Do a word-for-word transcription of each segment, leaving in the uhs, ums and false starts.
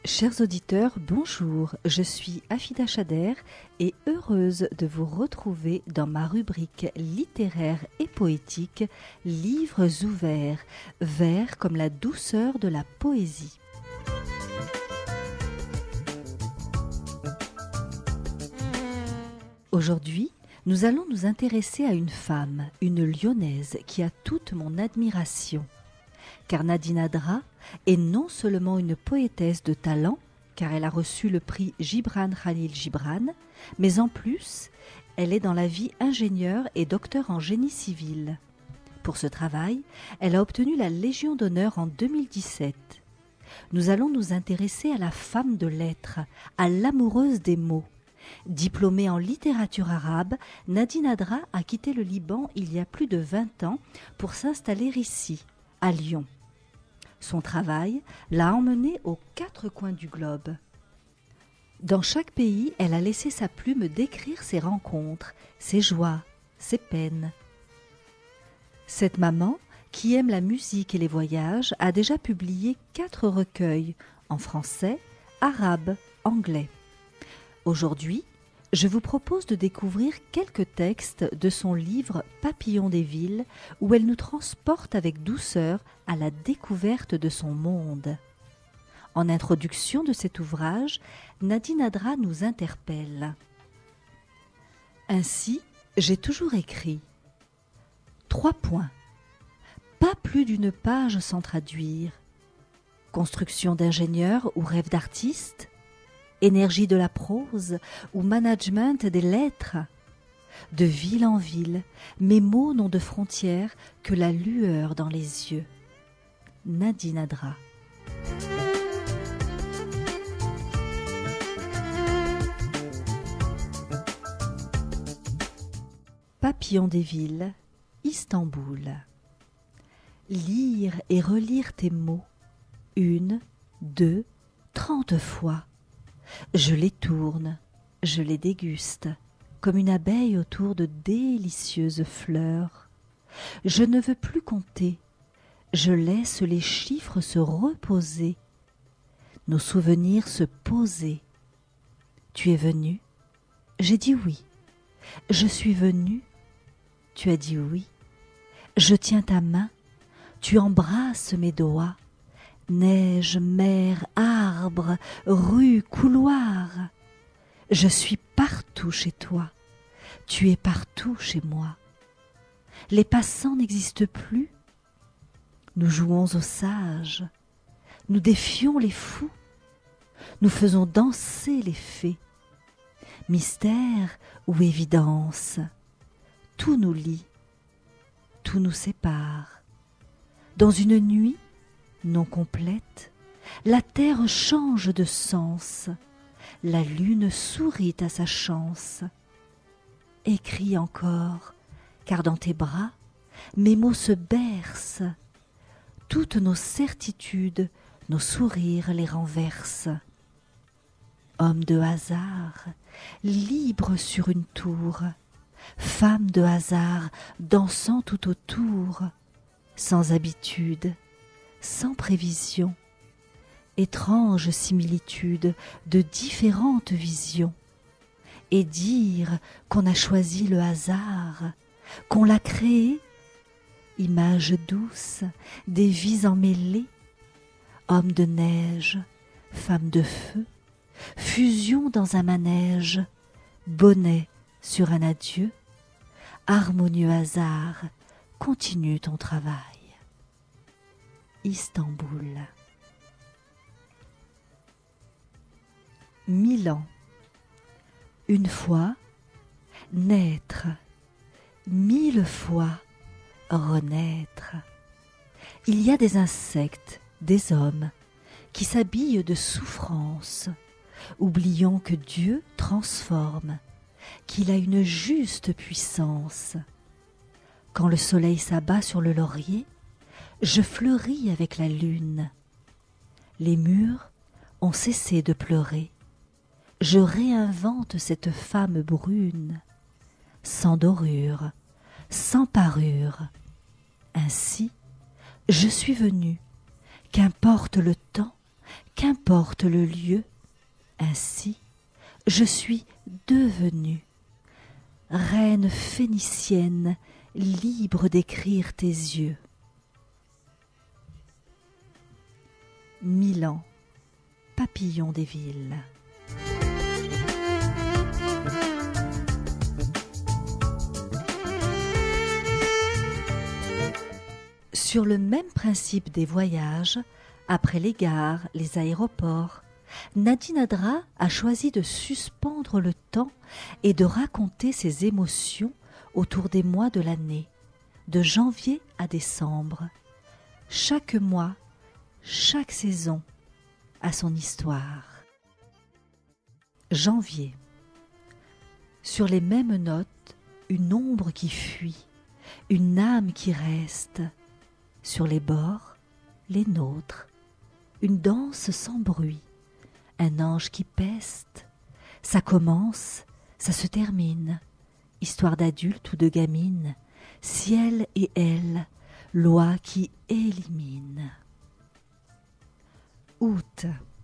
Chers auditeurs, bonjour, je suis Afida Chader et heureuse de vous retrouver dans ma rubrique littéraire et poétique « Livres ouverts », vers comme la douceur de la poésie. Aujourd'hui, nous allons nous intéresser à une femme, une lyonnaise qui a toute mon admiration. Car Nadine Adra est non seulement une poétesse de talent, car elle a reçu le prix Gibran Khalil Gibran, mais en plus, elle est dans la vie ingénieure et docteur en génie civil. Pour ce travail, elle a obtenu la Légion d'honneur en deux mille dix-sept. Nous allons nous intéresser à la femme de lettres, à l'amoureuse des mots. Diplômée en littérature arabe, Nadine Adra a quitté le Liban il y a plus de vingt ans pour s'installer ici, à Lyon. Son travail l'a emmenée aux quatre coins du globe. Dans chaque pays, elle a laissé sa plume décrire ses rencontres, ses joies, ses peines. Cette maman, qui aime la musique et les voyages, a déjà publié quatre recueils en français, arabe, anglais. Aujourd'hui, je vous propose de découvrir quelques textes de son livre Papillon des villes, où elle nous transporte avec douceur à la découverte de son monde. En introduction de cet ouvrage, Nadine Adra nous interpelle. Ainsi, j'ai toujours écrit. Trois points. Pas plus d'une page sans traduire. Construction d'ingénieur ou rêve d'artiste? Énergie de la prose ou management des lettres. De ville en ville, mes mots n'ont de frontières que la lueur dans les yeux. Nadine Adra. Papillon des villes, Istanbul. Lire et relire tes mots, une, deux, trente fois. Je les tourne, je les déguste, comme une abeille autour de délicieuses fleurs. Je ne veux plus compter, je laisse les chiffres se reposer, nos souvenirs se poser. Tu es venu? J'ai dit oui. Je suis venu? Tu as dit oui. Je tiens ta main, tu embrasses mes doigts. Neige, mer, arbre, rue, couloir. Je suis partout chez toi. Tu es partout chez moi. Les passants n'existent plus. Nous jouons aux sages. Nous défions les fous. Nous faisons danser les fées. Mystère ou évidence, tout nous lie, tout nous sépare. Dans une nuit non complète, la terre change de sens, la lune sourit à sa chance. Écris encore, car dans tes bras, mes mots se bercent, toutes nos certitudes, nos sourires les renversent. Homme de hasard, libre sur une tour, femme de hasard, dansant tout autour, sans habitude, sans prévision, étrange similitude de différentes visions, et dire qu'on a choisi le hasard, qu'on l'a créé, image douce des vies emmêlées, homme de neige, femme de feu, fusion dans un manège, bonnet sur un adieu, harmonieux hasard, continue ton travail. Istanbul. Milan. Une fois, naître, mille fois, renaître. Il y a des insectes, des hommes, qui s'habillent de souffrance, oubliant que Dieu transforme, qu'il a une juste puissance. Quand le soleil s'abat sur le laurier, je fleuris avec la lune. Les murs ont cessé de pleurer. Je réinvente cette femme brune, sans dorure, sans parure. Ainsi, je suis venue, qu'importe le temps, qu'importe le lieu, ainsi je suis devenue reine phénicienne, libre d'écrire tes yeux. Milan, papillon des villes. Sur le même principe des voyages, après les gares, les aéroports, Nadine Adra a choisi de suspendre le temps et de raconter ses émotions autour des mois de l'année, de janvier à décembre. Chaque mois, chaque saison a son histoire. Janvier. Sur les mêmes notes, une ombre qui fuit, une âme qui reste. Sur les bords, les nôtres, une danse sans bruit, un ange qui peste. Ça commence, ça se termine, histoire d'adulte ou de gamine, ciel et elle, loi qui élimine. Août.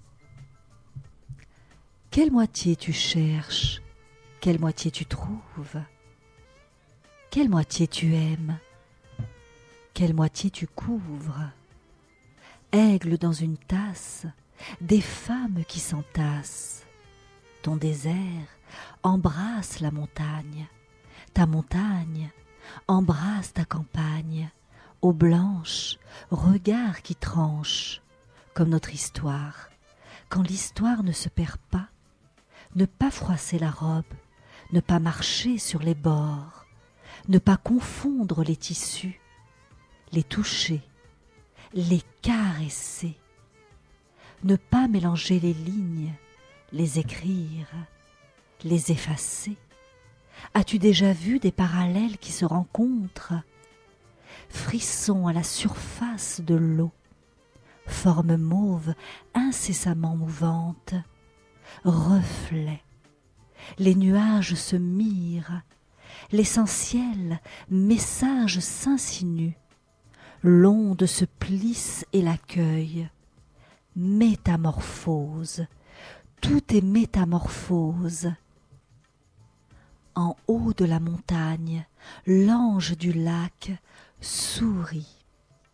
Quelle moitié tu cherches, quelle moitié tu trouves, quelle moitié tu aimes, quelle moitié tu couvres. Aigle dans une tasse, des femmes qui s'entassent. Ton désert embrasse la montagne, ta montagne embrasse ta campagne, eau blanche, regard qui tranche, comme notre histoire. Quand l'histoire ne se perd pas, ne pas froisser la robe, ne pas marcher sur les bords, ne pas confondre les tissus, les toucher, les caresser, ne pas mélanger les lignes, les écrire, les effacer. As-tu déjà vu des parallèles qui se rencontrent? Frissons à la surface de l'eau, forme mauve incessamment mouvante, reflet, les nuages se mirent, l'essentiel message s'insinue, l'onde se plisse et l'accueille. Métamorphose, tout est métamorphose. En haut de la montagne, l'ange du lac sourit.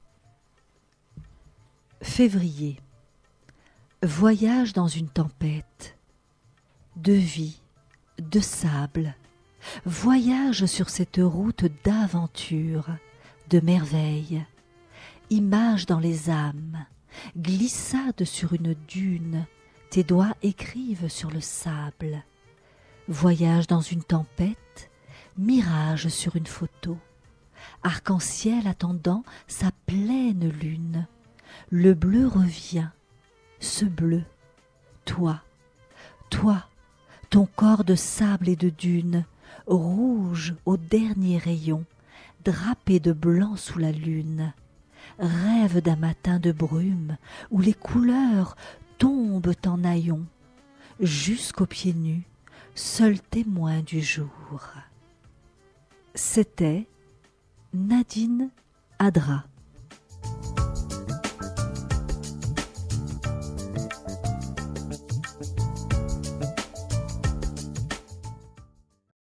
Février. Voyage dans une tempête. De vie, de sable. Voyage sur cette route d'aventure, de merveille. Image dans les âmes, glissade sur une dune, tes doigts écrivent sur le sable. Voyage dans une tempête, mirage sur une photo, arc-en-ciel attendant sa pleine lune. Le bleu revient, ce bleu, toi, toi, ton corps de sable et de dune, rouge au dernier rayon, drapé de blanc sous la lune. Rêve d'un matin de brume où les couleurs tombent en haillons, jusqu'aux pieds nus, seul témoin du jour. C'était Nadine Adra.